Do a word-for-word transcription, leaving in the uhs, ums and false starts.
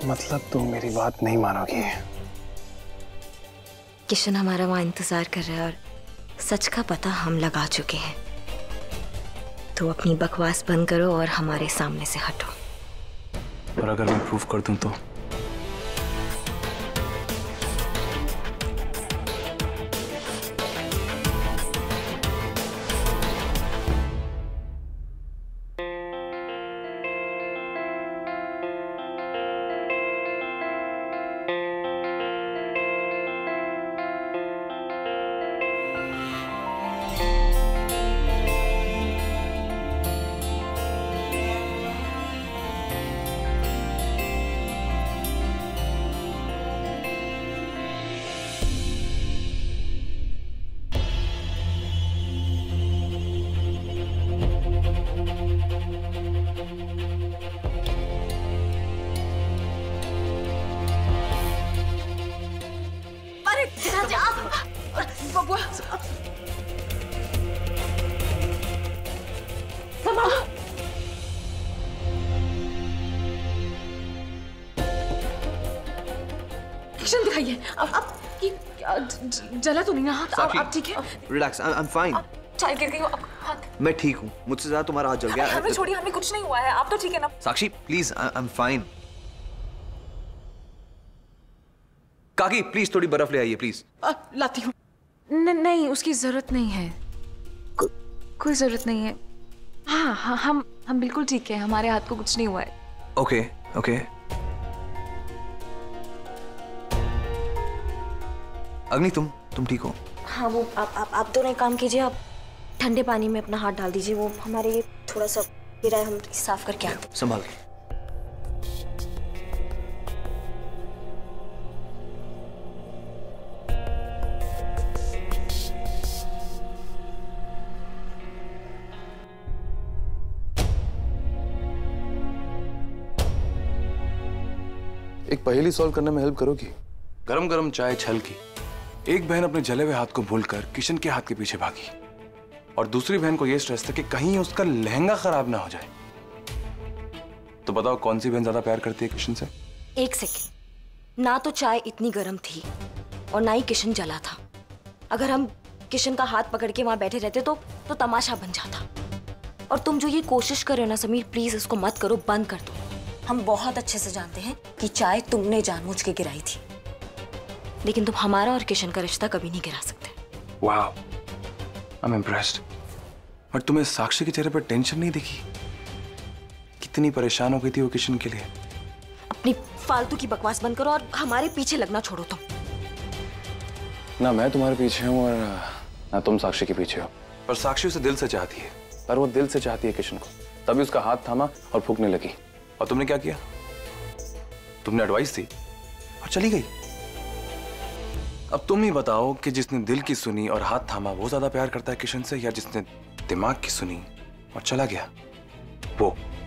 मतलब तुम मेरी बात नहीं मानोगी। किशन हमारा वहां इंतजार कर रहा है और सच का पता हम लगा चुके हैं। तो अपनी बकवास बंद करो और हमारे सामने से हटो। और अगर मैं प्रूफ कर दूं तो? एक्शन दिखाइए। अब अब जला तो नहीं ना हाथ? आप आप ठीक है? Relax, I am fine. चाय गिर गई हो आप हाथ? मैं ठीक हूँ, मुझसे ज्यादा तुम्हारा हाथ जल गया। हमें छोड़िए, हमें कुछ नहीं हुआ है। आप तो ठीक है ना? Sakshi please, I am fine. काकी प्लीज थोड़ी बर्फ ले आइए प्लीज। लाती हूँ। नहीं, उसकी जरूरत नहीं है। को, कोई जरूरत नहीं है। हाँ हाँ हम हम बिल्कुल ठीक है, हमारे हाथ को कुछ नहीं हुआ है। Okay okay. अग्नि तुम तुम ठीक हो? हाँ वो आप आप आप दोनों एक काम कीजिए, आप ठंडे पानी में अपना हाथ डाल दीजिए। वो हमारे ये थोड़ा सा गिरा है, हम साफ करके आते हैं। संभाल के। एक पहेली सॉल्व करने में हेल्प करोगी? गरम गरम चाय छल की। एक बहन अपने जले हुए हाथ को भूलकर किशन के हाथ के पीछे भागी और दूसरी बहन को यह स्ट्रेस था कि कहीं उसका लहंगा खराब ना हो जाए। तो बताओ कौन सी बहन ज्यादा प्यार करती है किशन से? एक सेकेंड, ना तो चाय इतनी गर्म थी और ना ही किशन जला था। अगर हम किशन का हाथ पकड़ के वहां बैठे रहते तो तो तमाशा बन जाता। और तुम जो ये कोशिश कर रहे हो ना समीर, प्लीज इसको मत करो, बंद कर दो। हम बहुत अच्छे से जानते हैं कि चाय तुमने जानबूझ के गिराई थी, लेकिन तुम हमारा और किशन का रिश्ता कभी नहीं गिरा सकते। वाह, आई एम इम्प्रेस्ड। बट तुम्हें साक्षी के चेहरे पर टेंशन नहीं दिखी? कितनी परेशान हो गई थी वो किशन के लिए। अपनी फालतू की बकवास बंद करो और हमारे पीछे लगना छोड़ो तुम। ना मैं तुम्हारे पीछे हूँ और ना तुम साक्षी के पीछे हो। पर साक्षी उसे दिल से चाहती है, पर वो दिल से चाहती है किशन को। तभी उसका हाथ थामा और फूंकने लगी। और तुमने क्या किया? तुमने एडवाइस दी और चली गई। अब तुम ही बताओ कि जिसने दिल की सुनी और हाथ थामा वो ज्यादा प्यार करता है किशन से, या जिसने दिमाग की सुनी और चला गया वो?